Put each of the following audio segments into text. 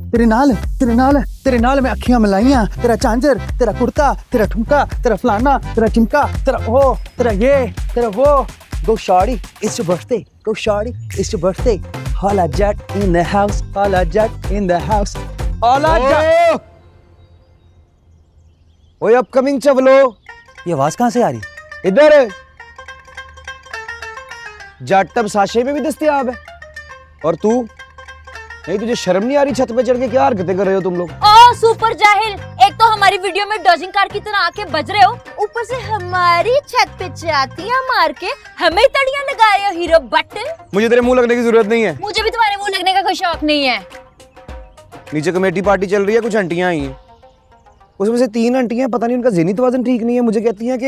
तेरे नाल मैं अखियां मिलाइयां, तेरा चांजर, तेरा कुर्ता, तेरा ठुमका, तेरा फलाना, तेरा चिमका, तेरा वो, तेरा ये, तेरा वो। Go shawty, it's your birthday. Go shawty, it's your birthday. Holla Jack in the house, holla Jack in the house, holla Jack. ओए अपकमिंग चवलो, ये आवाज कहाँ से आ रही? इधर जट अब साशे में भी दस्तयाब है। और तू नहीं, तुझे शर्म नहीं आ रही छत पे चढ़ के क्या हरकतें कर रहे हो तुम लोग? ओ सुपर जाहिल, एक तो हमारी वीडियो में डॉजिंग कार की तरह आके बज रहे हो, ऊपर से हमारी छत पे चातियां मार के हमें तड़ियां लगा रहे हो हीरो बटन। मुझे तेरे मुंह लगने की जरूरत नहीं है। मुझे भी तुम्हारे मुंह लगने का कोई शौक नहीं है। नीचे कमेटी पार्टी चल रही है, कुछ आंटियां आई हैं, उसमें से 3 आंटियां पता नहीं उनका ज़हनी तवाज़ुन ठीक नहीं है, मुझे कहती हैं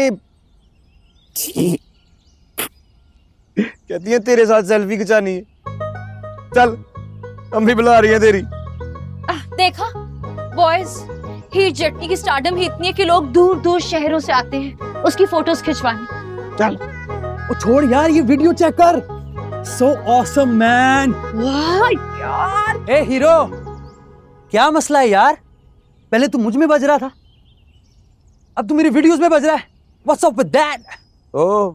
कि तेरे साथ सेल्फी खिंचानी है। चल अम्मी बुला रही है तेरी। देखा बॉयज, हीर जटनी की स्टारडम ही इतनी है कि लोग दूर दूर शहरों से आते हैं उसकी फोटोज खिंचवाने। चल ओ छोड़ यार, ये वीडियो चेक कर। So awesome man। वाह यार। ए हीरो, क्या मसला है यार? पहले तू मुझ में बज रहा था, अब तू मेरी वीडियोस में बज रहा है। What's up with that? ओ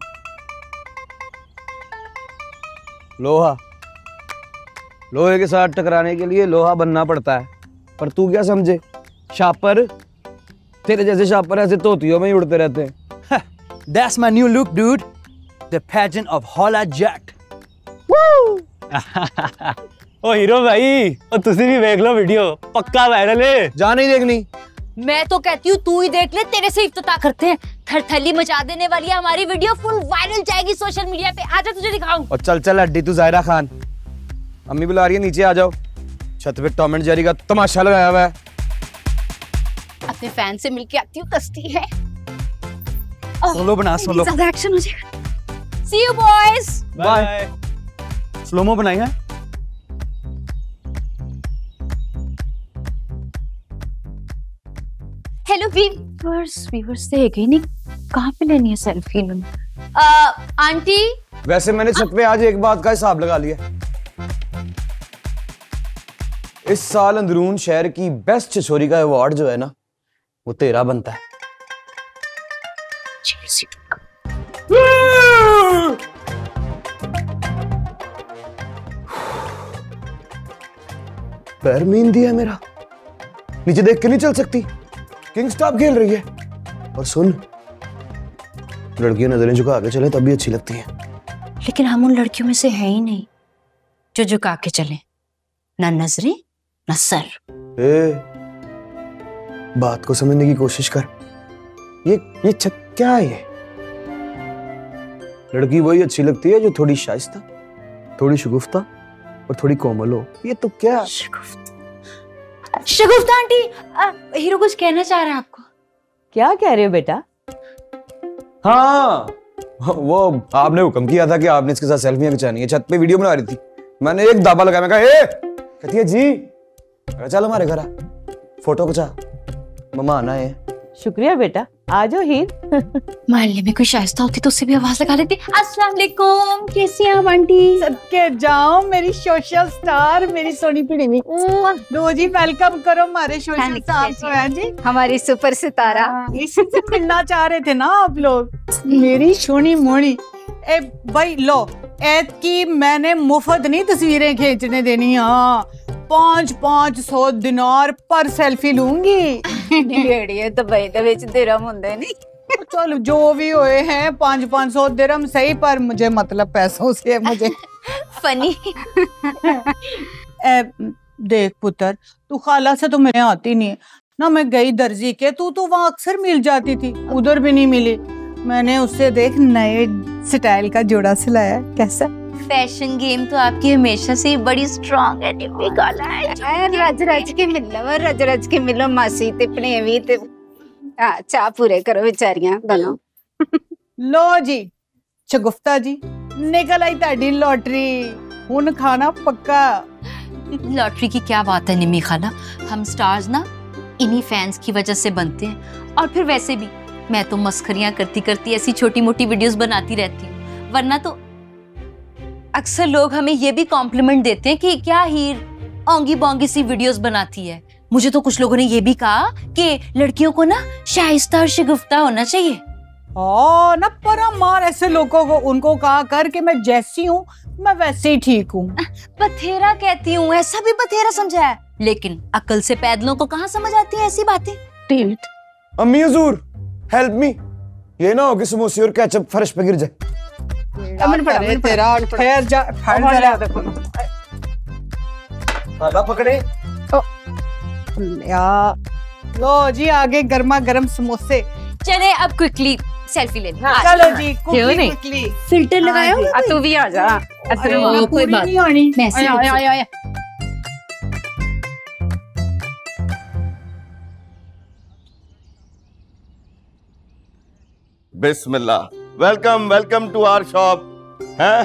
लोहा, लोहे के साथ टकराने के लिए लोहा बनना पड़ता है। पर तू क्या समझे, शापर, तेरे जैसे शापर ऐसे तोतियों में ही उड़ते रहते हैं। That's my new look, dude. The pageant of Holla Jack. ओ हीरो भाई, और तुसी भी देख लो वीडियो, पक्का वायरल है। जा नहीं देखनी। मैं तो कहती हूँ तू ही देख ले, तेरे से इफ्तिताह करते हैं। थरथली मचा देने वाली है हमारी वीडियो, फुल वायरल जाएगी सोशल मीडिया पे। आजा तुझे दिखाऊं। और चल चल अड्डी, तू ज़ाहिरा खान, अम्मी बुला रही है, नीचे आ जाओ। छत पे टॉम एंड जेरी का तमाशा लगाया हुआ है। अपने फैन से मिलके आती हूँ, कस्ती है। सोलो बना, सोलो। ज्यादा एक्शन हो जाएगा। See you boys। Bye. Slomo बनाई है। हेलो व्यूअर्स देख ही नहीं, कहाँ पे लेनी है सेल्फी? आंटी, वैसे मैंने छत पे आज एक बात का हिसाब लगा लिया। इस साल अंदरून शहर की बेस्ट छिछोरी का अवार्ड जो है ना, वो तेरा बनता है। पैर मीन दिया मेरा, नीचे देख के नहीं चल सकती। किंग स्टॉप खेल रही है। और सुन, लड़कियां नजरें झुका के चले तब भी अच्छी लगती हैं। लेकिन हम उन लड़कियों में से है ही नहीं जो झुका के चले, ना नजरें ना सर। बात को समझने की कोशिश कर। ये क्या है? ये लड़की वही अच्छी लगती है जो थोड़ी शाइस्ता, थोड़ी शगुफ्ता और थोड़ी कोमल हो। ये तो क्या शगुफ्ता आंटी, हीरो कुछ कहना चाह रहा है आपको। क्या कह रहे हो बेटा? हाँ, वो आपने हुक्म किया था कि आपने इसके साथ सेल्फियां खिंचानी है। छत पे वीडियो बना रही थी, मैंने एक दाबा लगाया, मैं कहा कहती है जी चल हमारे घर आ, फोटो खिंचा, मम्मा आना है। शुक्रिया बेटा, आ जाओ हीर। मोहल्ले में कोई शाइस्ता होती तो उससे भी आवाज लगा लेती। अस्सलाम वालेकुम, कैसी हैं आप आंटी? सबके जाओ मेरी सोशल स्टार, मेरी सोनी पिड़ीवी। लो जी, वेलकम करो हमारे सोशल स्टार को। है जी हमारी सुपर सितारा। इसी से मिलना चाह रहे थे ना आप लोग, मेरी सोनी मोनी। ए भाई लो, ऐत की मैंने मुफ्त नहीं तस्वीरें खींचने देनी। हाँ, 500 दिनार पर सेल्फी लूंगी। तो भाई तो विच दिरहम हुंदे नहीं। चलो जो भी हुए हैं, 500 दिरहम सही, पर मुझे मतलब पैसों से मुझे। फनी। देख पुत्र, तू खाला से तो मैं आती नहीं है ना। मैं गई दर्जी के, तू तो वहाँ अक्सर मिल जाती थी, उधर भी नहीं मिली। मैंने उससे देख नए स्टाइल का जोड़ा सिलाया। कैसा? फैशन गेम तो आपकी हमेशा से ही बड़ी स्ट्रांग है। रज के मिलो मासी ते भनेवी ते चाह पूरे करो बेचारियां दोनों। लो जी शगुफ्ता जी, निकल आई ताड़ी लॉटरी, हुन खाना पक्का। लॉटरी की क्या बात है निमी खाला, हम स्टार्स ना इन्हीं फैंस की वजह से बनते हैं। और फिर वैसे भी मैं तो मस्खरियां करती करती ऐसी छोटी मोटी वीडियोस बनाती रहती हूँ, वरना तो अक्सर लोग हमें ये भी कॉम्प्लीमेंट देते हैं कि क्या हीर ओंगी बोंगी सी वीडियोस बनाती है। मुझे तो कुछ लोगों ने ये भी कहा कि लड़कियों को ना शाइस्ता और शिगुफ्ता होना चाहिए। ना परम मार ऐसे लोगों को, उनको कहा कर कि मैं जैसी हूँ मैं वैसे ही ठीक हूँ। बथेरा कहती हूँ, ऐसा भी बथेरा समझा है, लेकिन अकल से पैदलों को कहाँ समझ आती है ऐसी बातें। टिल्ट। अम्मी हुजूर हेल्प मी, ये ना हो कि समोसे और केचप फर्श पे गिर जाए। अमन पड़ा तेरा ठहर जा, ठहर जा। बाबा पकड़े। यार लो जी, आगे गर्मा गर्म समोसे। चले अब क्विकली सेल्फी ले लें। चलो जी, क्यों नहीं? क्विकली फिल्टर लगाया हो? तू भी आ जा। अरे कोई बात नहीं आनी। मैं ऐसे ही आया। बिस्मिल्लाह, welcome welcome to our shop हैं।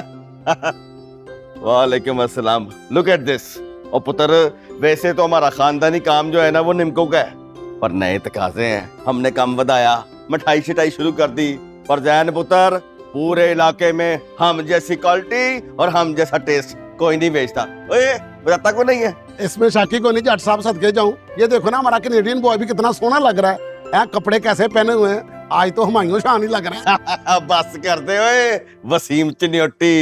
वालेकुम अस्सलाम, लुक एट दिस। और पुत्र, वैसे तो हमारा खानदानी काम जो है ना वो निमको का है, पर नए तकाजे हैं, हमने काम बढ़ाया, मिठाई शिटाई शुरू कर दी। पर जैन पुत्र, पूरे इलाके में हम जैसी क्वालिटी और हम जैसा टेस्ट कोई नहीं बेचता। ओए बताता को नहीं है। इसमें शाकी को नहीं, जट साहब सदके जाऊं। ये देखो ना, हमारा कैनेडियन बॉय भी कितना सोना लग रहा है। कपड़े कैसे पहने हुए हैं, आज तो हमायूं शान ही लग रहा है। बस करते हुए Waseem Chinyoti.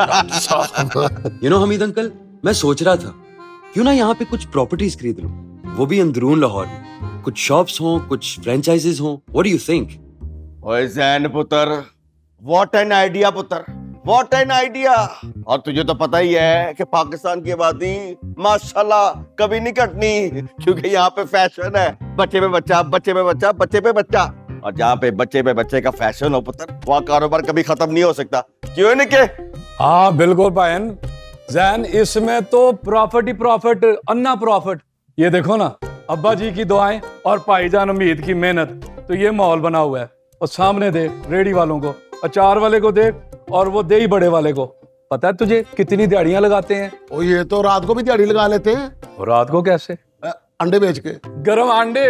You know Hameed uncle, मैं सोच रहा था क्यों ना यहाँ पे कुछ प्रॉपर्टीज खरीद लूं, वो भी अंदरून लाहौर में। कुछ शॉप्स हों, कुछ फ्रेंचाइजेस हों। What do you think? ओए जैन पुत्र, व्हाट एन आइडिया पुत्र, व्हाट एन आइडिया। और तुझे तो पता ही है कि पाकिस्तान की आबादी माशाल्लाह कभी नहीं घटनी, क्योंकि यहाँ पे फैशन है बच्चे पे बच्चा, बच्चे पे बच्चा, बच्चे पे बच्चा। और जहाँ पे बच्चे का फैशन हो पुत्र, वहाँ कारोबार कभी खत्म नहीं हो सकता। क्यों नहीं के? हाँ बिल्कुल भाईन जैन, इसमें तो प्रॉफिट ही प्रॉफिट, अन्ना प्रॉफिट। ये देखो ना, अब्बा जी की दुआएं और भाईजान उम्मीद की मेहनत, तो ये माहौल बना हुआ है। और सामने देख रेडी वालों को, अचार वाले को देख, और वो दही बड़े वाले को। पता है तुझे कितनी दिहाड़ियां लगाते हैं? ओ ये तो रात को भी दिहाड़ी लगा लेते हैं। और रात को कैसे? अंडे बेच के। गरम अंडे।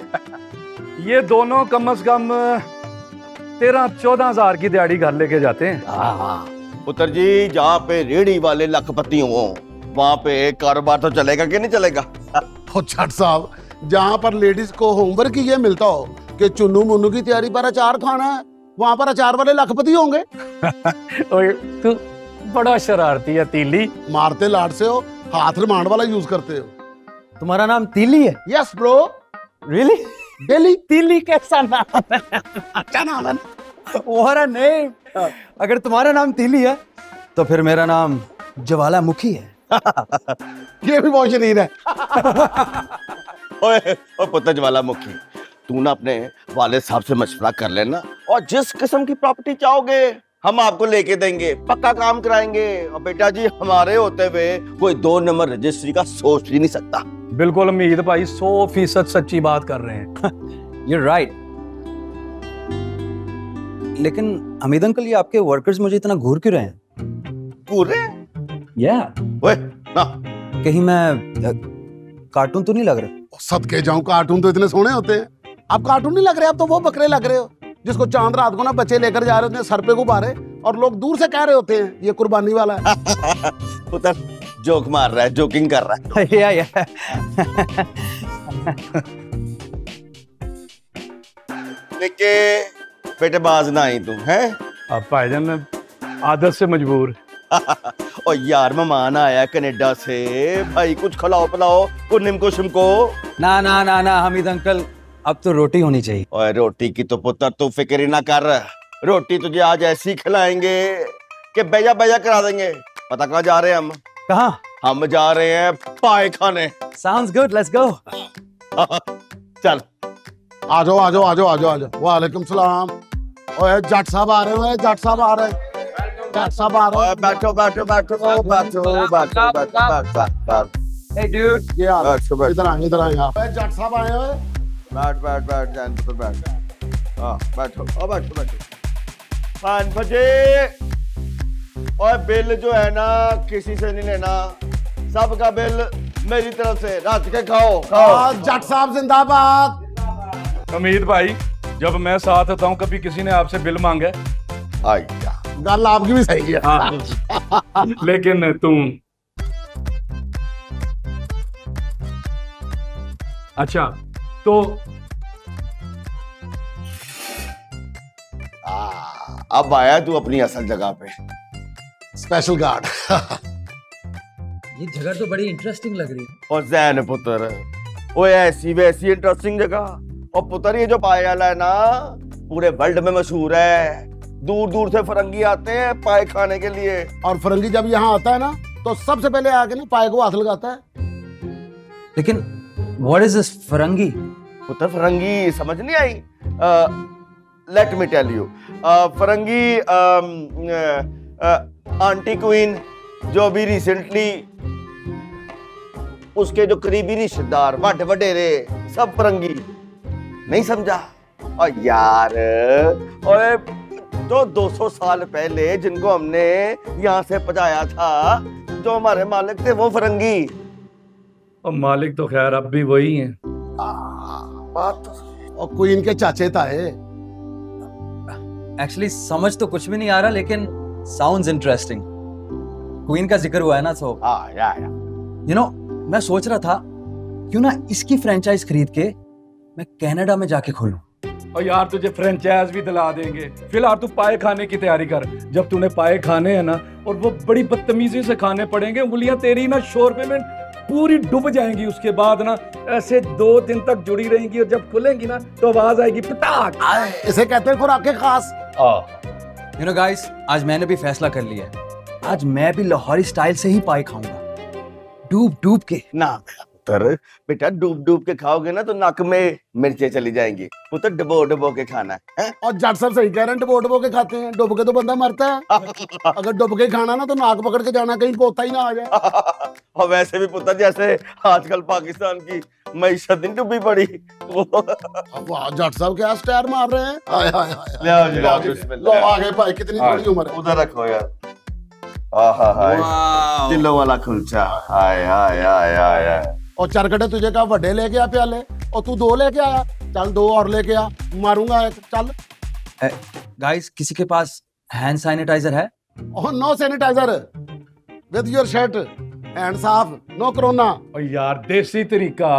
ये दोनों कम से कम 13-14 हजार की दिहाड़ी घर लेके जाते हैं। पुत्र जी, जहाँ पे रेडी वाले लखपति हो, वहाँ पे कारोबार तो चलेगा कि नहीं चलेगा? तो जट साहब, जहाँ पर लेडीज को होमवर्क ये मिलता हो कि चुन्नू मुन्नू की तैयारी पर अचार खाना है, वहाँ पर अचार वाले लखपति होंगे। तू बड़ा शरारती है तीली। मारते लाड से हो, हाथ रिमांड वाला यूज करते हो। तुम्हारा नाम तीली है? Yes bro. Really? Daily. Teeli कैसा नाम है? अच्छा नाम है ना। वो नहीं, अगर तुम्हारा नाम तीली है तो फिर मेरा नाम ज्वालामुखी है। ये भी बहुत शरीर है। ओए पुत्र ज्वालामुखी, तू ना अपने वाले साहब से मशवरा कर लेना, और जिस किस्म की प्रॉपर्टी चाहोगे हम आपको लेके देंगे, पक्का काम कराएंगे। और बेटा जी, हमारे होते हुए कोई 2 नंबर रजिस्ट्री का सोच भी नहीं सकता। बिल्कुल उम्मीद भाई, 100% सच्ची बात कर रहे हैं। You're right. लेकिन हमीद अंकल, ये आपके वर्कर्स मुझे इतना घूर क्यों रहे हैं? पूरे? ओए ना, कहीं मैं कार्टून तो नहीं लग रहा? सदके जाऊं, कार्टून तो इतने सोने होते हैं। आप कार्टून नहीं लग रहे, आप तो वो बकरे लग रहे हो जिसको चांद रात को ना बच्चे लेकर जा रहे होते हैं सर पे गुब्बारे, और लोग दूर से कह रहे होते हैं ये कुर्बानी वाला है। पुत्र जोक मार रहा है, जोकिंग कर रहा है। या। लेकिन बेटे बाज ना आई तू है? अब भाईजान आदत से मजबूर। और यार मेहमान आया कनाडा से, भाई कुछ खिलाओ पिलाओ, कुछ निमको शिमको। ना ना ना ना हमीद अंकल, अब तो रोटी होनी चाहिए। और रोटी की तो पुत्र तू फिक्र ही ना कर, रोटी तुझे आज ऐसी खिलाएंगे कि बेजा बेजा करा देंगे। पता कहाँ जा रहे हैं हम? कहाँ? हम जा रहे हैं पाए खाने। Sounds good, let's go. चल आ जाओ आ जाओ आ जाओ आ जाओ आ जाओ। वालेकुम सलाम। ओए जट साहब आ रहे हैं, जट साहब आ रहे हैं, जट साहब आ रहे हैं। बैठो बैठो बैठो बैठो बैठो बैठो। Hey dude, ये आ बैठो इधर आ, इधर आ यहाँ। जट साहब आए हुए। बैठ बैठ बैठ जान पुत्र बैठ। हाँ बैठो, बैठो बैठो। 5 बजे। और बिल जो है ना किसी से नहीं लेना, सबका बिल मेरी तरफ से। रात के खाओ खाओ। जट साहब जिंदाबाद। हमीद भाई, जब मैं साथ होता हूँ कभी किसी ने आपसे बिल मांगा? गल आपकी भी सही है। लेकिन तुम अच्छा तो अब आया तू अपनी असल जगह पे। Special guard. ये जगह तो बड़ी इंटरेस्टिंग लग रही है। और जैन पुत्र, ओए ऐसी वैसी इंटरेस्टिंग जगह। और पुत्र ये जो पाए वाला है ना, पूरे वर्ल्ड में मशहूर है। दूर दूर से फरंगी आते हैं पाए खाने के लिए। और फरंगी जब यहाँ आता है ना, तो सबसे पहले आके ना पाए को हाथ लगाता है। लेकिन व्हाट इज दिस फरंगी? पुत्र फरंगी समझ नहीं आई? लेट मी टेल यू, फरंगी आंटी क्वीन जो अभी रिसेंटली उसके जो करीबी रिश्तेदार वड वडेरे सब फरंगी। नहीं समझा? और यार ओए तो 200 साल पहले जिनको हमने यहाँ से पहुंचाया था, जो हमारे मालिक थे वो फरंगी। और मालिक तो खैर अब भी वही हैं। बात तो और क्वीन के चाचे ताए। एक्चुअली समझ तो कुछ भी नहीं आ रहा, लेकिन साउंड्स इंटरेस्टिंग। क्वीन का जिक्र हुआ है ना, सो या यू नो मैं सोच रहा था क्यों ना इसकी फ्रेंचाइज खरीद के मैं कनाडा में जाके खोलूं। और यार तुझे फ्रेंचाइज भी दिला देंगे। फिलहाल तू पाए खाने की तैयारी कर। जब तूने पाए खाने हैं ना, और वो बड़ी बदतमीजी से खाने पड़ेंगे, उंगलियां तेरी ना शोरबे में पूरी डूब जाएंगी। उसके बाद ना ऐसे 2 दिन तक जुड़ी रहेंगी, और जब खुलेंगी ना तो आवाज आएगी पटाक। इसे कहते हैं खुराक के खास। यू नो गाइस, आज मैंने भी फैसला कर लिया है। आज मैं भी लाहौरी स्टाइल से ही पाए खाऊंगा, डूब डूब के। ना पुत्र, बेटा डूब डूब के खाओगे ना तो नाक में मिर्चें चली जाएंगी। पुत्र डबो डबो के खाना है। और जट साहब सही कह रहे हैं, डुबो के खाते हैं। डुब के तो बंदा मरता है। अगर डुब के खाना ना तो नाक पकड़ के जाना, कहीं पोता ही ना आ जाए। और वैसे भी पुत्र जैसे आजकल पाकिस्तान की मईशत नहीं डूबी पड़ी। जट साहब क्या स्टार मार रहे हैं। हाय हाय हाय। ले आओ जी, आओ, बिस्मिल्लाह। लो आगे भाई, कितनी बड़ी उम्र है। उधर रखो यार। आहा, दिलों वाला कुलचा। हाय हाय हाय हाय। और चरकटे तुझे कहा बड़े लेके आ प्याले, और तू 2 लेके आया। चल 2 और लेके आ, मारूंगा एक। चल गाइस, किसी के पास हैंड सैनिटाइजर है? Oh no sanitiser with your shirt, hand साफ, नो कोरोना। और यार देसी तरीका।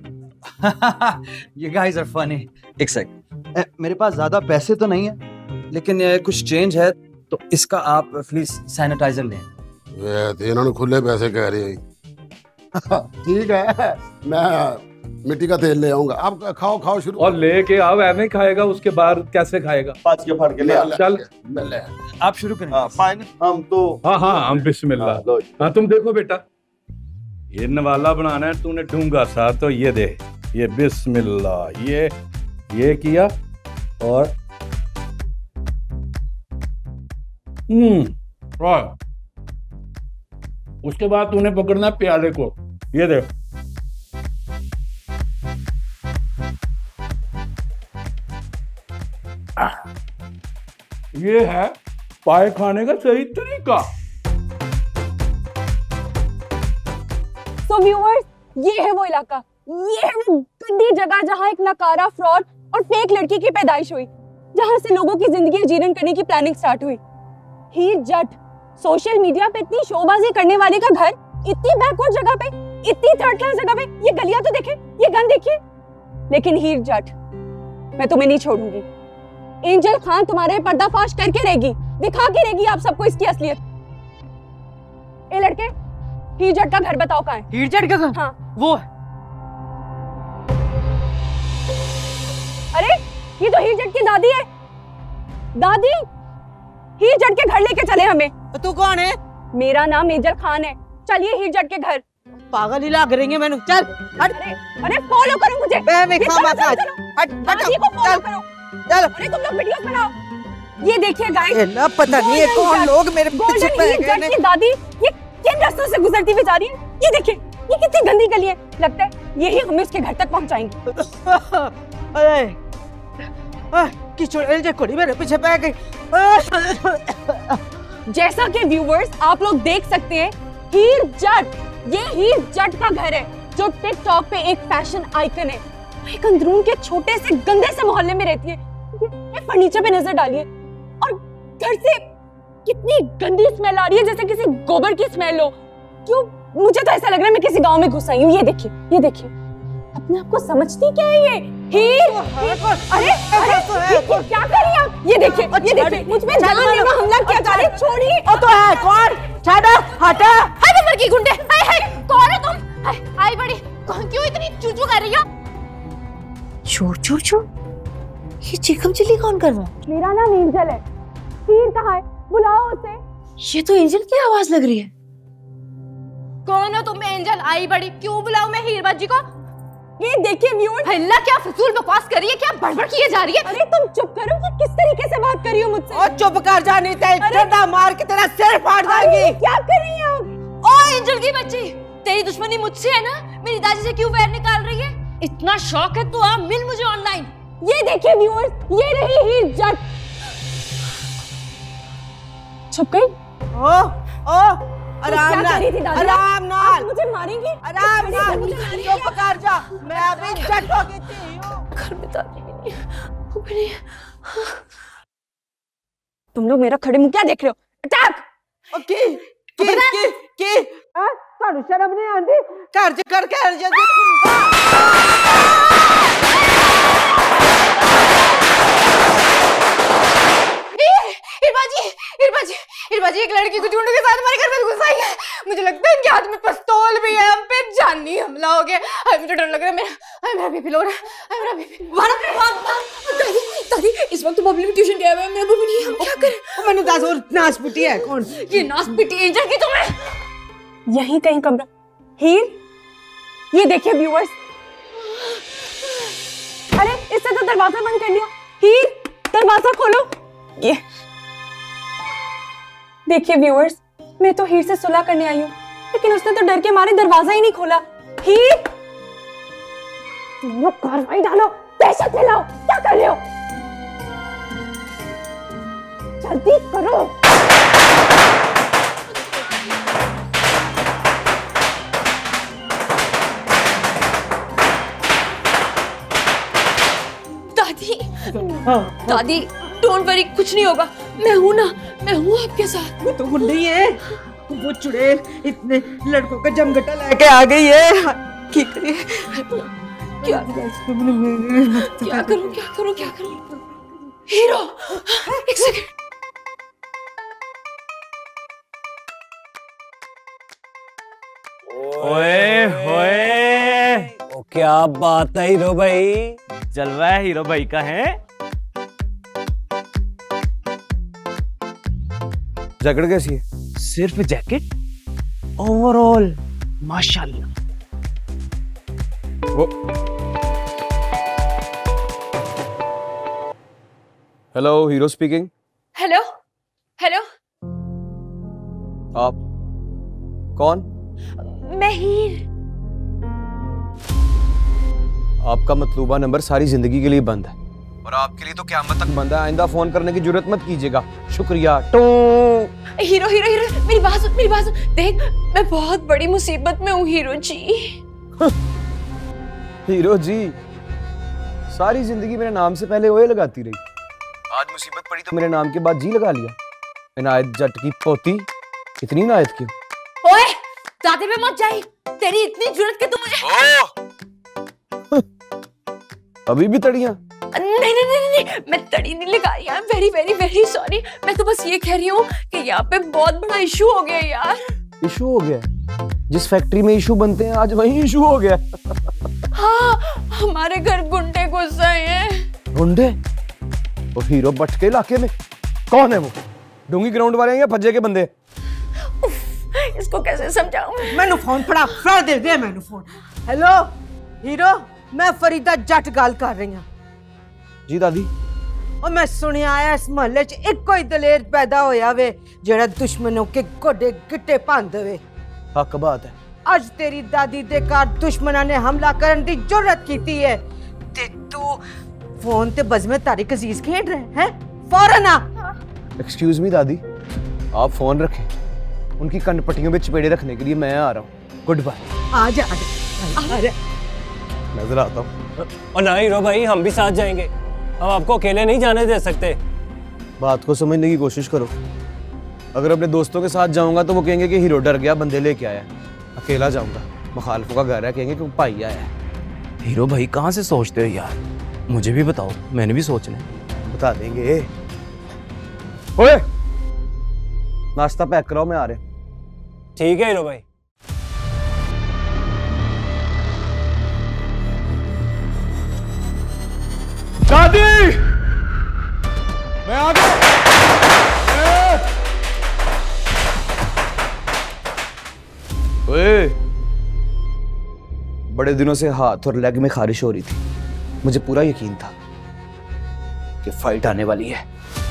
ये गाइस आर फनी। एक सेकंड, मेरे पास ज्यादा पैसे तो नहीं है, लेकिन कुछ चेंज है, तो इसका आप प्लीज सैनिटाइजर लें। इन्होंने खुले पैसे कह रहे हैं। ठीक है, मैं मिट्टी का तेल ले आऊंगा। आप खाओ खाओ शुरू। और लेके आओ, ऐसे खाएगा, उसके बाद कैसे खाएगा? पाँच के फाड़ के ले आ। चल आप शुरू करें। फाइन, हम तो हाँ हम बिस्मिल्लाह। हाँ तुम देखो बेटा, ये नवाला बनाना है तूने ढूंगा सा, तो ये दे, ये बिस्मिल्लाह, ये किया, और उसके बाद तूने पकड़ना प्याले को, ये दे। ये है पाए खाने का सही तरीका। So viewers, ये है वो इलाका, ये है वो गंदी जगह जहाँ एक नकारा, फ्रॉड और फेक लड़की की पैदाइश हुई, जहाँ से लोगों की जिंदगी जीर्ण करने की प्लानिंग स्टार्ट हुई। हीर जट, सोशल मीडिया पे इतनी शोबाजी करने वाले का घर, इतनी बैकवर्ड जगह पे, इतनी थर्ड क्लास जगह पे। ये गलियां तो देखें, ये गन देखिए। लेकिन हीर जट, मैं तुम्हें नहीं छोड़ूंगी। एंजल खान तुम्हारे पर्दाफाश करके रहेगी, दिखा के रहेगी आप सबको इसकी असलियत। ए लड़के, हीर जट का घर बताओ कहाँ है? हीर जट का घर? हाँ वो है। अरे ये तो हीर जट की दादी है। दादी, हीर जट के घर लेके चले हमें। तो तू कौन है? मेरा नाम एंजल खान है। चलिए हीर जट के घर। पागल ही लाग रही है मैंने। चल हट। अरे फॉलो करो मुझे। हट दादी को फॉलो करो। चल। अरे तुम लोग वीडियोस बनाओ। ये देखिए गाइस, पता नहीं है कौन लोग मेरे पीछे पड़ गए हैं। दादी ये किन रास्तों से गुजरती हुई जा रही है? ये देखिए, ये कितनी गंदी गली है। लगता है यही हमें उसके घर तक पहुंचाएंगे। मेरे पीछे पड़ गई। जैसा कि व्यूवर्स आप लोग देख सकते हैं, हीर जट, ये हीर जट का घर है जो टिकटॉक पे एक फैशन आइकन है। एक अंदरून के छोटे से गंदे से मोहल्ले में रहती है। ये फर्नीचर पे नजर डालिए, और घर से कितनी गंदी स्मेल आ रही है, जैसे किसी गोबर की स्मेल हो। क्यों? मुझे तो ऐसा लग रहा है मैं किसी गांव में घुस आई हूँ। ये देखिए, ये देखिए। अपने आप को समझती क्या है ये? हीर, अरे क्या कर रही हैं आप? ये देखिए मुझ पे जानलेवा हमला किया जा रहा है। छोड़िए। ओ तो है कौन? छाड़ा हटा। हाय नंबर की गुंडे। हाय हाय कौन हो तुम? हाय आई बड़ी कौन क्यों इतनी चूचू कर रही हो? चू चू ये चिकम चिल्ली कौन कर रहा है? मेरा नाम एंजल है। हीर कहाँ है? बुलाओ उसे। ये तो एंजल की आवाज लग रही है। कौन हो तुम? एंजल आई बड़ी। क्यों बुलाऊं मैं हीर बाजी को? ये देखिए व्यूअर्स। हल्ला क्या फजूल बकवास कर रही है? क्या बड़बड़ किए जा रही है? अरे तुम चुप करो। ये किस तरीके से बात कर रही हो मुझसे? ओ चुप कर जा, नहीं तो डंडा मार के तेरा सिर फाड़ देंगी। क्या कर रही हैं आप? ओ एंजल की बच्ची, तेरी दुश्मनी मुझसे है ना? मेरी दादी से क्यों वैर निकाल रही है? इतना शौक है तो आ मिल मुझे ऑनलाइन। ये देखिए व्यूअर्स, ये रही हीर जट। छुप गई। ओ आराम नाल, आराम नाल। मुझे मारेंगी? आराम नाल, चुप कर जा। मैं अभी जट हो गई थी। घर में दादी भी नहीं है। तुम लोग मेरा खड़े मुंह क्या देख रहे हो? अटैक। की ਤੁਹਾਨੂੰ ਸ਼ਰਮ ਨਹੀਂ ਆਉਂਦੀ? ਘਰ ਚ ਕਰਕੇ ਹਰ ਜਗ੍ਹਾ हिरबाजी एक लड़की कुछ गुंडों के साथ हमारे घर में घुस आई है। मुझे लगता है इनके हाथ में पिस्तौल भी है। हम पे जानी हमला हो गया। मुझे डर लग रहा है। मेरा बीपी लो रहा है। मेरा बीपी। दादी इस वक्त बबली में ट्यूशन गया हुआ है। मेरा बीपी नहीं है। हम क्या करें? मैंने 10 और नाश पिटी है। कौन ये नाश पिटी? एंजल की तुम्हें यहीं कहीं कमरा। हीर ये देखिए व्यूअर्स। अरे इससे तो दरवाजा बंद कर लिया। हीर दरवाजा खोलो। ये देखिए व्यूअर्स, मैं तो हीर से सुलह करने आई हूँ, लेकिन उसने तो डर के मारे दरवाजा ही नहीं खोला। हीर तुम लोग कार्रवाई डालो, दहशत फैलाओ। क्या कर रहे हो? जल्दी करो। दादी डोंट वरी, कुछ नहीं होगा। मैं हूं ना, मैं हूं आपके साथ। वो तो गुंडी है। वो चुड़ैल इतने लड़कों का जमघटा लेके आ गई है। क्या करें? क्या करूं? हीरो एक सेकंड। ओए होए, ओ क्या बात है हीरो भाई। जलवा है हीरो भाई का है। जैकेट कैसी है? सिर्फ जैकेट, ओवरऑल माशाल्लाह। वो hello, hero speaking. Hello hello, आप कौन? मैं हीर। आपका मतलूबा नंबर सारी जिंदगी के लिए बंद है और आपके लिए तो क़यामत तक बंद है। आइंदा फोन करने की जरूरत मत कीजिएगा। शुक्रिया। हीरो हीरो हीरो मेरी बात सुन। देख मैं बहुत बड़ी मुसीबत में हूँ हीरो जी। हीरो जी सारी जिंदगी मेरे नाम से पहले ओए लगाती रही, आज मुसीबत पड़ी तो मेरे नाम के बाद जी लगा लिया। इनायत जट की पोती, इतनी इनायत क्यों? ओए दादी पे मत जाई, तेरी इतनी जरूरत कि तू मुझे अभी भी तड़ियां? नहीं, मैं तड़ी नहीं लगा रही। Very very very sorry. मैं तो बस ये कह रही हूँ कि यहाँ पे बहुत बड़ा इशू हो गया यार। इशू हो गया? जिस फैक्ट्री में इशू बनते हैं आज वही इशू हो गया। हाँ, हमारे घर गुंडे घुस आए हैं। गुंडे? वो हीरो बट के इलाके में कौन है? वो डूंगी ग्राउंड वाले हैं या फज्जे के बंदे? इसको कैसे समझाऊं? मैनू फोन फड़ा दे मैनू फोन। हेलो हीरो, मैं फरीदा जट गल कर रही हूं। जी दादी। और मैं सुनिया है इस मोहल्ले च एक कोई दलेर पैदा होया वे जेड़ा दुश्मनों के गोडे गिट्टे भन देवे। हक बात है। आज तेरी दादी दे घर दुश्मनां ने हमला करन दी जुर्रत कीती है ते तू फोन ते बज़मे तारिक अजीज खेड रहे हैं? फौरन आ। एक्सक्यूज मी दादी, आप फोन रखें, उनकी कनपट्टियों में चपेड़े रखने के लिए मैं आ रहा हूँ। Good bye. आ जा। नजर आता हूँ। और ना हीरो भाई, हम भी साथ जाएंगे। हम आपको अकेले नहीं जाने दे सकते। बात को समझने की कोशिश करो। अगर अपने दोस्तों के साथ जाऊंगा तो वो कहेंगे कि हीरो डर गया, बंदे लेके आया। अकेला जाऊंगा, मुखालिफों का घर है, कहेंगे कि भाई आया है। हीरो भाई कहाँ से सोचते हो यार, मुझे भी बताओ, मैंने भी सोचना है। बता देंगे। ओए नाश्ता पैक कराओ, मैं आ रहे। ठीक है हीरो भाई। दादी मैं आ गया। ओए बड़े दिनों से हाथ और लेग में खारिश हो रही थी, मुझे पूरा यकीन था कि फाइट आने वाली है।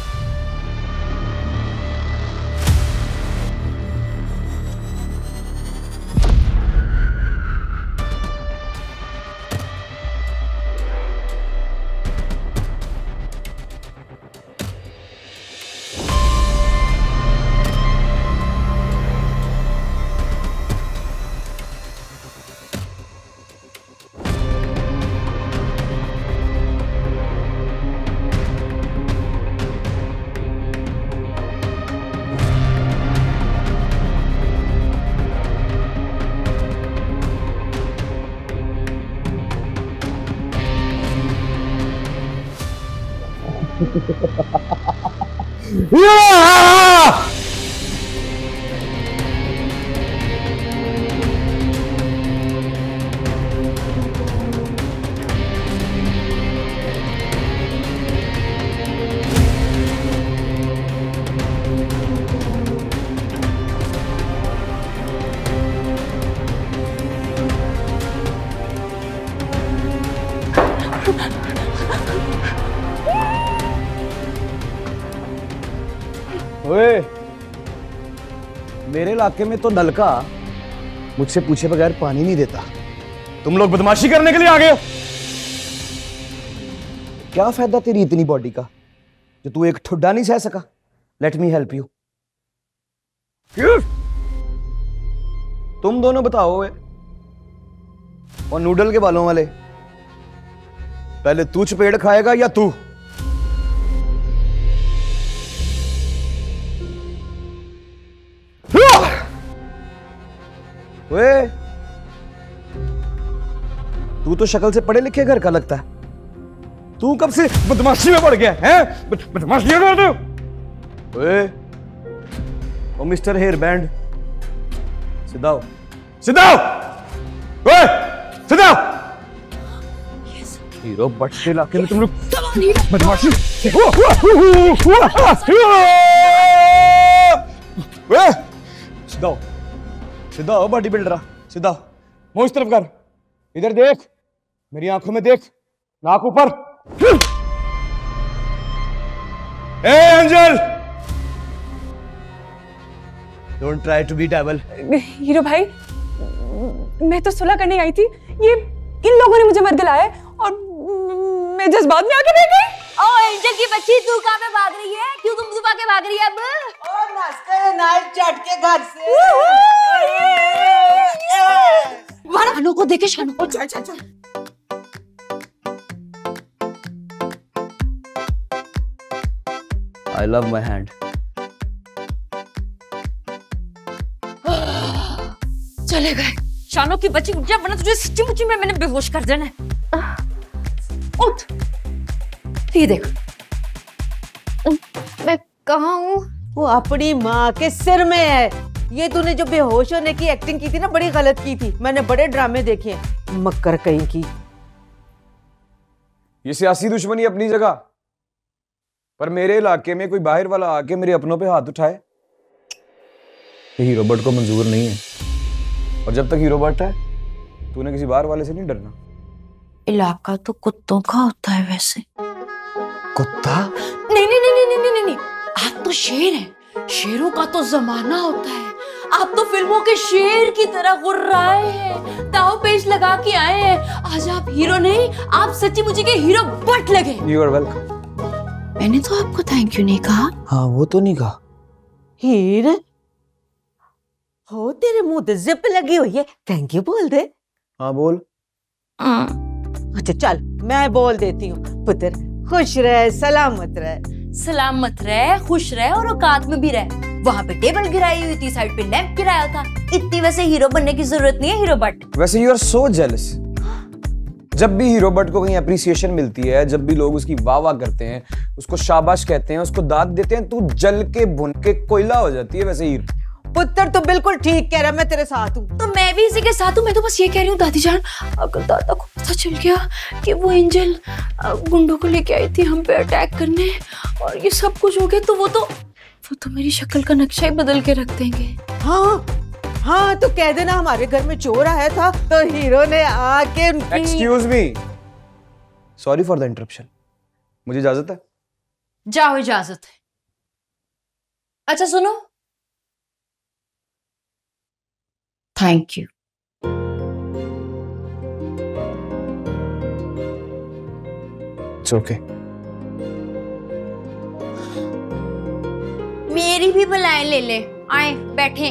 ओए मेरे इलाके में तो नलका मुझसे पूछे बगैर पानी नहीं देता। तुम लोग बदमाशी करने के लिए आ गए हो? क्या फायदा तेरी इतनी बॉडी का जो तू एक ठुड्डा नहीं सह सका? Let me help you. तुम दोनों बताओ ओए, और नूडल के बालों वाले, पहले तू चपेड़ खाएगा या तू? ओए तू तो शक्ल से पढ़े लिखे घर का लगता है, तू कब से बदमाशी में पड़ गया है? बदमाशी कर दो। ओए ओ मिस्टर हेयर बैंड, सीधा हो, सीधा हो, ओए सीधा हो। हीरो बट के इलाके में तुम लोग बदमाशी। सीधा हो, सीधा हो बॉडी बिल्डरा, सीधा हो। मुंह इस तरफ कर, इधर देख, मेरी आंखों में देख, नाक ऊपर। A angel, don't try to be devil. Hero भाई मैं तो सुलह करने आई थी, ये इन लोगों ने मुझे मर गलाया और मैं जज्बात में आके बैठ गई। ओ एंजल की बच्ची, तू कहाँ पे भाग रही है? क्यों तुम दुबा के भाग रही है अब? और नाश्ता नाइट चट के घर से शानों को देखे, शानों को। चल चल चल। I love my hand. चले गए। शानों की बच्ची उठ जा, वरना तुझे सच्ची मुच्ची में मैंने बेहोश कर देना है। उठ, ये देख। मैं कहाँ हूँ? वो अपनी माँ के सिर में है। ये तूने जो बेहोश होने की एक्टिंग की थी ना, बड़ी गलत की थी। मैंने बड़े ड्रामे देखे, मक्कर कहीं की। ये सियासी दुश्मनी अपनी जगह, पर मेरे इलाके में कोई बाहर वाला आके मेरे अपनों पे हाथ उठाए, ये हीरो बट को मंजूर नहीं है। और जब तक हीरो बट है, तूने किसी बाहर वाले से नहीं डरना। इलाका तो कुत्तों का होता है वैसे। कुत्ता? नहीं नहीं नहीं नहीं नहीं नहीं, आप तो शेर हैं। शेरों का तो जमाना होता है। आप तो फिल्मों के शेर की तरह गुर्राए हैं, दाव पेश लगा के आए हैं। आज आप हीरो नहीं, आप सच्ची मुच्ची के हीरो बट लगे। You are welcome. मैंने तो आपको थैंक यू नहीं कहा। हाँ वो तो नहीं कहा। हीर हो, तेरे मुंह पे जिप लगी हुई है, थैंक यू बोल दे। हाँ बोल। अच्छा चल मैं बोल देती हूँ। पुत्र खुश रहे, सलामत रहे। सलामत रहे, खुश रहे और औकात में भी रहे। वहाँ पे टेबल गिराई हुई थी, साइड पे लैंप गिराया था। इतनी वैसे हीरो बनने की जरूरत नहीं है हीरो बट। वैसे यू आर सो जेलस। जब भी हीरो बट को कहीं अप्रिसिएशन मिलती है, जब भी लोग उसकी वाह वाह करते हैं, उसको शाबाश कहते हैं, उसको दाद देते हैं, तू जल के भुन के कोयला हो जाती है। वैसे हीरो पुत्र तो बिल्कुल ठीक कह रहा, मैं तेरे साथ हूँ। तो मैं भी इसी के साथ हूँ। मैं तो बस ये कह रही हूँ दादी जान, अगर दादा को पता चल गया कि वो एंजल गुंडों को लेके आई थी हम पे अटैक करने और ये सब कुछ हो गया, तो वो तो मेरी शक्ल का नक्शा ही बदल के रख देंगे। हाँ हाँ, तो कह देना हमारे घर में चोर आया था तो हीरो ने आके excuse me, sorry for the interruption, मुझे इजाजत है? जाओ, इजाजत है। अच्छा सुनो, थैंक यू। It's okay. मेरी भी बलाएं ले ले, आए बैठे।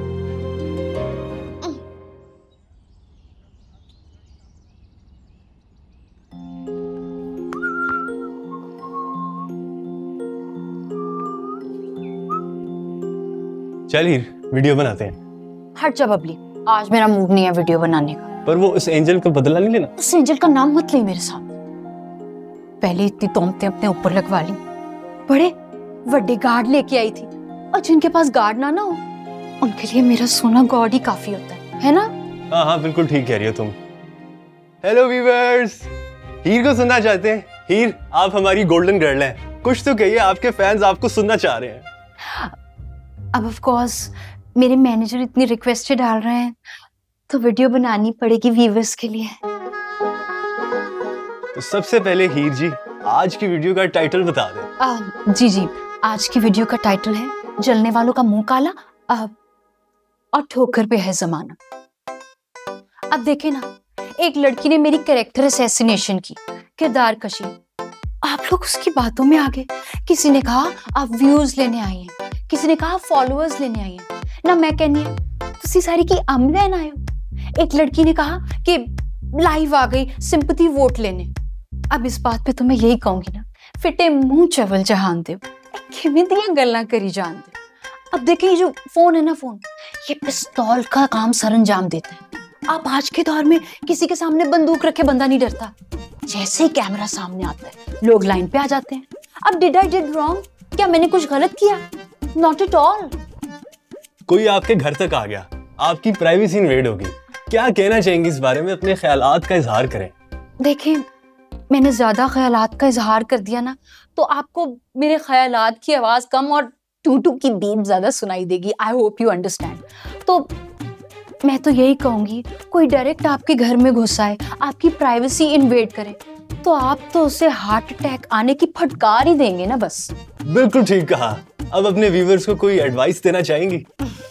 चल हीर, वीडियो बनाते हैं। हट जा बबली, आज मेरा मूड नहीं है वीडियो बनाने का। पर वो उस एंजल का बदला नहीं लेना। उस एंजल का नाम मत ले मेरे साथ। पहले इतनी तोमतें अपने ऊपर लगवा ली, बड़े बड़े गार्ड लेके आई थी, और जिनके पास गार्ड ना हो उनके लिए मेरा सोना गॉड ही काफी होता है ना? हाँ हाँ, बिल्कुल ठीक कह रही हो तुम। हेलो व्यूअर्स, हीर को सुनना चाहते हैं? हीर, आप हमारी गोल्डन गर्ल हैं, कुछ तो कहिए, आपके फैंस आपको सुनना चाह रहे हैं। अब ऑफ कोर्स मेरे मैनेजर इतनी रिक्वेस्ट डाल रहे हैं तो वीडियो बनानी पड़ेगी व्यूअर्स के लिए। तो सबसे पहले हीर जी, आज की वीडियो का टाइटल बता दें। जी, आज की वीडियो का टाइटल है जलने वालों का मुंह काला और ठोकर पे है जमाना। अब देखे ना, एक लड़की ने मेरी कैरेक्टर असैसिनेशन की, किरदार कशी, आप लोग उसकी बातों में आ गए। किसी ने कहा आप व्यूज लेने आई हैं, किसी ने कहा फॉलोअर्स लेने आई हैं ना। मैं कहनी है तुसी सारी की अम लेन आए हो। एक लड़की ने कहा कि लाइव आ गई सिंपैथी वोट लेने। अब इस बात पे तो मैं यही कहूंगी ना, फिटे मुंह चवल जहान दे, किवें दियां गल्लां करी जान दे। अब देखें ये जो फोन है ना, फोन ये पिस्तौल का काम सरंजाम देता है। अब आज के दौर में किसी के सामने बंदूक रखे बंदा नहीं डरता, जैसे ही कैमरा सामने आता है लोग लाइन पे आ जाते हैं। अब डिड आई डिड रॉन्ग? क्या मैंने कुछ गलत किया? Not at all. कोई आपके घर तक आ गया, आपकी प्राइवेसी इन्वेड होगी, क्या कहना चाहेंगे इस बारे में? अपने ख्यालात का इजहार करें। देखें, मैंने ज्यादा ख्यालात का इजहार कर दिया ना तो आपको मेरे ख्यालात की आवाज कम और टूटू की बीप ज्यादा सुनाई देगी। I hope you understand. तो मैं तो यही कहूंगी, कोई डायरेक्ट आपके घर में घुस आए, आपकी प्राइवेसी इन्वेड करे, तो आप तो उसे हार्ट अटैक आने की फटकार ही देंगे ना बस। बिल्कुल ठीक कहा। अब अपने व्यूवर्स को कोई एडवाइस देना चाहेंगी?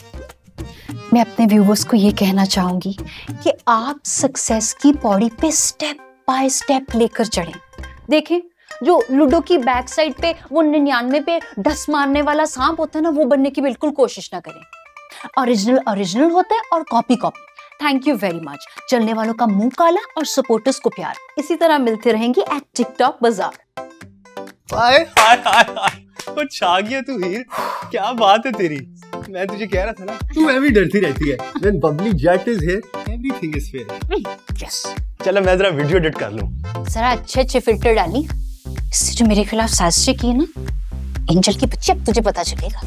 मैं अपने व्यूवर्स को ये कहना चाहूंगी कि आप सक्सेस की पौड़ी पे स्टेप बाय स्टेप लेकर चढ़ें। देखें, जो लूडो की बैक साइड पे वो 99 पे डस मारने वाला सांप होता है ना, वो बनने की बिल्कुल कोशिश ना करें। ओरिजिनल होता है और copy. Thank you very much. चलने वालों का मुंह काला और सपोर्टर्स को प्यार। इसी तरह मिलते रहेंगे एट टिकटॉक बाजार। हाय हाय हाय हाय, वो छा गया तू हीर, क्या बात है तेरी। मैं तुझे कह रहा था ना, तू ऐवी डरती रहती है। When bubbly jet is here, everything is fair. Yes. चलो मैं जरा वीडियो एडिट कर लूं। जरा अच्छे फिल्टर डाली, इससे जो मेरे खिलाफ साजिश की है ना, एंजल की बच्ची, अब तुझे पता चलेगा।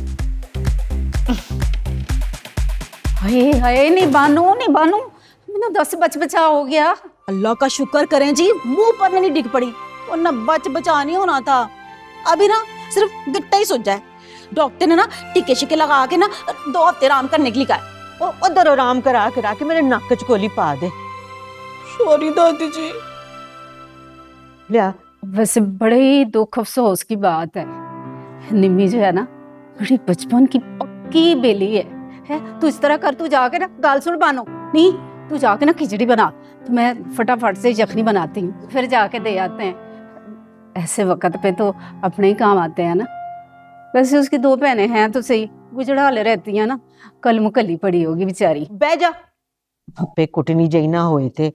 हाय हाय, नहीं बानो मैंने 10 बचा हो गया। अल्लाह का शुक्र करें जी, मुंह पर नहीं डिग पड़ी, वरना बचा नहीं होना था। अभी ना सिर्फ गिट्टा ही सोच जाए। डॉक्टर ने ना टीके शिके लगा के ना 2 हफ्ते आराम करने के लिए कहा। उधर आराम करा के मेरे नाक च गोली पा दे। सॉरी दादी जी। लिया, वैसे बड़े ही दुख अफसोस की बात है, निम्मी जो है ना बड़ी बचपन की पक्की बेली है। तू इस तरह कर, तू जाके ना गाल सुन बानो नहीं, तू जाके ना खिचड़ी बना, तो मैं फटाफट से यखनी बनाती हूँ, फिर जाके दे आते हैं। ऐसे वक्त पे तो अपने ही काम आते हैं ना। वैसे उसकी 2 बहनें हैं तो सही, गुजड़ाले रहती हैं ना, कल मुकल्ली पड़ी होगी बेचारी। बह जा। पप्पे कुटनी जई ना होए थे,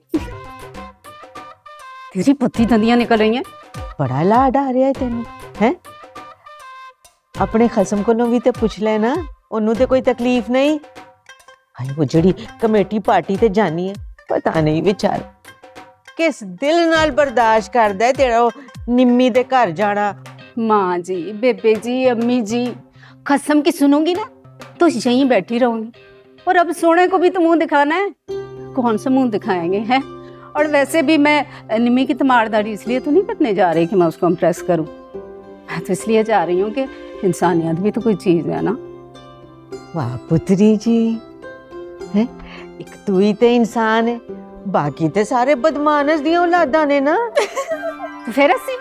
तेरी पुत्ती दंदियां निकल रही हैं। बड़ा लाड आ रहा है तेन है। अपने खसम को भी तो पुछ लेना, उन्होंने तो कोई तकलीफ नहीं। हाय वो जड़ी कमेटी पार्टी ते जानी है, पता नहीं बेचारा किस दिल नाल बर्दाश्त करदा है तेरा निम्मी दे घर जाना। माँ जी, बेबे जी, अम्मी जी, कसम की सुनूंगी ना तो यहीं बैठी रहूंगी। और अब सोने को भी तो मुंह दिखाना है, कौन सा मुंह दिखाएंगे हैं। और वैसे भी मैं निम्मी की तमारदारी इसलिए तो नहीं करने जा रही कि मैं उसको इम्प्रेस करूं, मैं तो इसलिए जा रही हूँ कि इंसानियत भी तो कोई चीज है ना। वाह पुत्री जी, है एक तू ही ते इंसान है, बाकी ते सारे बदमानस दी औलादा ने ना। तो फिर ऐसी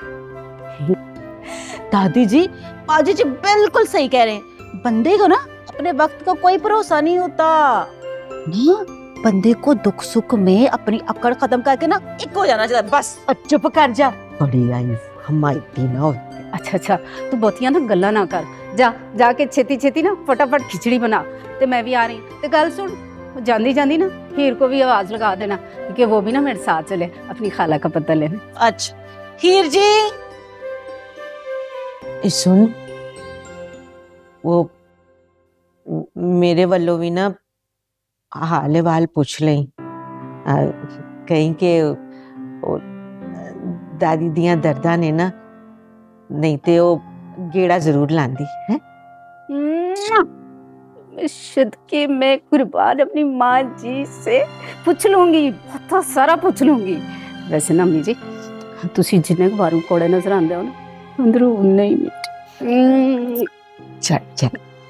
दादी जी, पाजी जी बिल्कुल सही कह रहे हैं। बंदे को ना अपने वक्त का कोई भरोसा नहीं होता ना। बंदे को दुख सुख में अपनी अकड़ खत्म करके ना एक हो जाना चाहिए बस। चुप कर जा, बड़ी आई हमारी ना हो। अच्छा, तू बहुतियां ना गल्ला ना कर, जा जाके छेती छेती ना फटाफट खिचड़ी बना। ते मैं भी आ रही हूं। ते गल सुन, जांदी जांदी ना हीर को भी आवाज लगा देना क्योंकि वो भी ना मेरे साथ चले अपनी खाला का पता लेने। अच्छा हीर जी, सुन, वो मेरे वालों भी ना हाल वाल पूछ लें, कहीं के दादी दियां दर्दां ने ना, नहीं तो वो गेड़ा जरूर लांदी है। सदके मैं कुर्बान अपनी माँ जी से पूछ लूंगी, बहुत सारा पूछ लूंगी। वैसे ना अम्मी जी, तुसी जिन्ने बारू कोड़े नजर आंदे हो ना, अंदरों उन्ने ही मिट। चल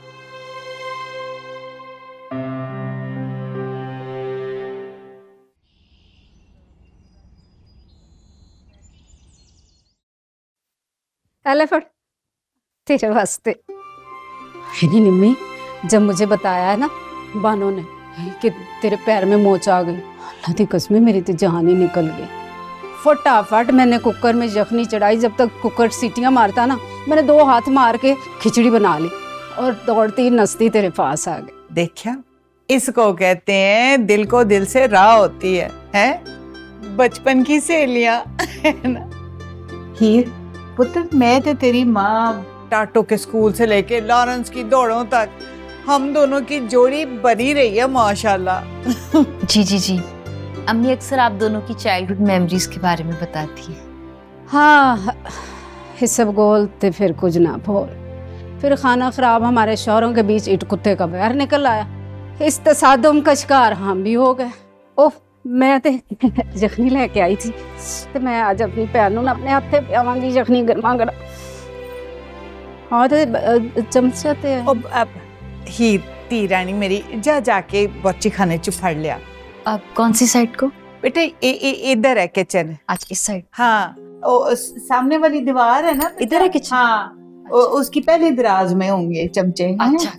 अले फट, तेरे वास्ते। निम्मी, जब मुझे बताया है ना बानो ने कि तेरे पैर में मोच आ गई, अल्लाह की कसम मेरी तो जान ही निकल गई। फटाफट मैंने कुकर में यखनी चढ़ाई, जब तक कुकर सीटियां मारता ना मैंने 2 हाथ मार के खिचड़ी बना ली और दौड़ती नचती तेरे पास आ गई। देखा, इसको कहते हैं दिल को दिल से राह होती है, बचपन की सहेलियां है ना। हीर पुत्र, मैं तो तेरी माँ टाटो के स्कूल से लेके लॉरेंस की दौड़ों तक हम दोनों की जोड़ी बनी रही है माशाल्लाह। जी, अम्मी अक्सर आप दोनों की चाइल्डहुड मेमोरीज के बारे में बताती है। हाँ, हिस्ब गोल ते फिर कुछ ना भोल। फिर खाना खराब, हमारे शौहरों के बीच ईट कुत्ते का बैर निकल आया। इस तसादुम का शिकार हम भी हो गए। ओह, मैं ते जखनी लेके आई थी, तो मैं आज अपनी भैन नूं अपने हाथे पियावांगी जखनी गर्मा गर्म। हाँ तो चमचा ते ही धी रानी मेरी, जाके बच्ची खाने च फड़ लिया। अब कौन सी साइड को बेटे? इधर है किचन। आज इस साइड? हाँ, सामने वाली दीवार है ना, इधर है किचन। हाँ, उसकी पहले दराज में होंगे चमचे। अच्छा,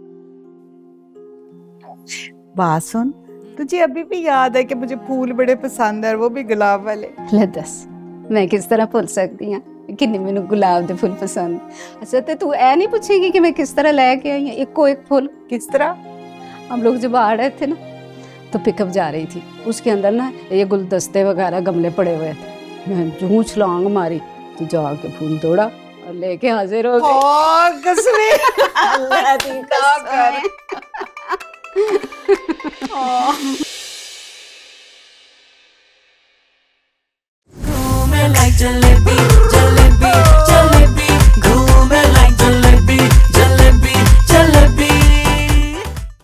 बात सुन, तुझे अभी भी याद है कि मुझे फूल बड़े पसंद है, वो भी गुलाब वाले। ले दस, मैं किस तरह भूल सकती हूँ कि मैंने गुलाब दे फूल पसंद। अच्छा, तो तू ऐ नहीं पूछेगी कि मैं किस तरह लेके आई? एक फूल किस तरह? हम लोग जब आ रहे थे ना तो पिकअप जा रही थी, उसके अंदर ना ये गुलदस्ते वगैरह गमले पड़े हुए थे। मैं जूं छलांग मारी तो जाके फूल तोड़ा और लेके हाजिर हो गई। कसमें अल्लाह दी कसम।